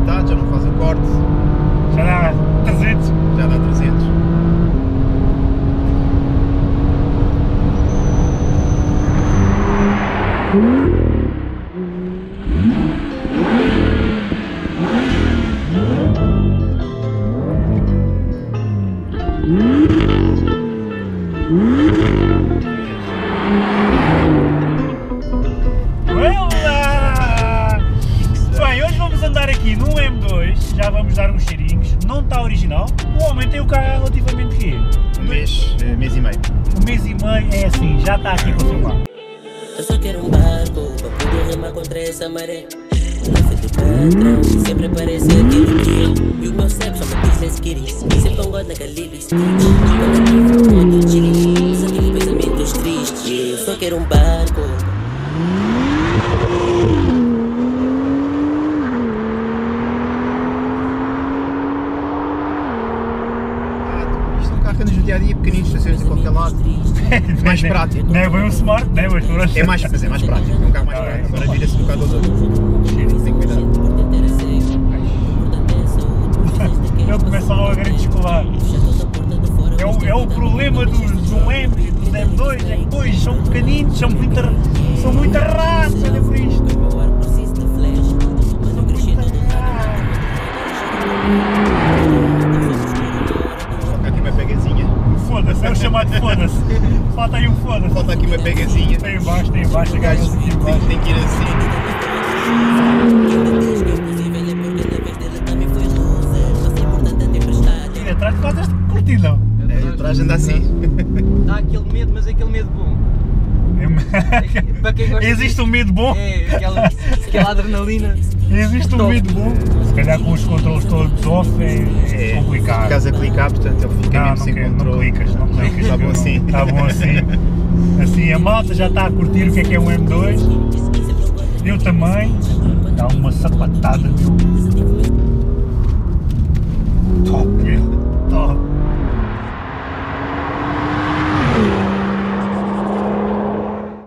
limitado, já não faz o corte. Já dá 300. Já dá 300. Olá! Bem, hoje vamos andar aqui no M2, já vamos dar uns cheirinhos, não está original, o homem tem o carro há relativamente quê? Mês e meio. Um mês e meio, é assim, já está aqui confirmado. Eu só quero um barco para poder remar contra essa maré. Nossa de patrão, sempre aparece aquele dia. E o meu cérebro só me diz let's get it. Sempre um god naquele lipstick. Quando eu tive um modo chilling, só tive pensamentos tristes. Eu só quero um barco. Isto é um carro que anda no dia a dia, pequenino, estações em qualquer lado. Mais prático. Não é bem um smart, né? Mas pronto. Mas é mais prático, é um carro mais prático. Agora vira-se um bocado aos outros. Tem cuidado. Ele começa logo a querer descolar. É o problema do M e dos M2, é que depois são pequeninos, são muito ratos, olha por isto. Falta aqui uma pegazinha. Foda-se, é o chamado foda-se. Falta aí um foda-se. Falta aqui uma pegazinha. Tem embaixo, O gajo aqui embaixo. tem que ir assim. E atrás faz este curtidão. Atrás anda assim. Dá aquele medo, mas é aquele medo bom. Para quem gosta Existe um medo bom? É, aquela adrenalina. Existe um Top. medo bom? Se calhar com os controles todos off é complicado. Caso a clicar, portanto ele fica mesmo sem não controle. clicas. Está bom assim. Está bom assim. Assim, a malta já está a curtir o que é um M2. Eu também. Dá uma sapatada, meu. Top, meu.